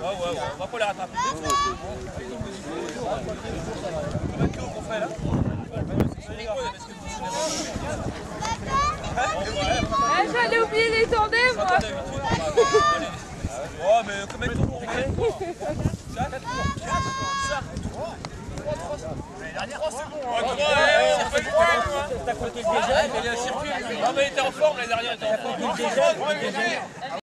ouais, on va pas les rattraper. Combien de kilos qu'on fait là? J'allais oublier les tandems, moi. Oh, mais combien de kilos on fait? 4 L'année dernière, 3 c'est bon. T'as compté le déjà? Il y a un circuit. Ah, mais il était en forme l'année dernière.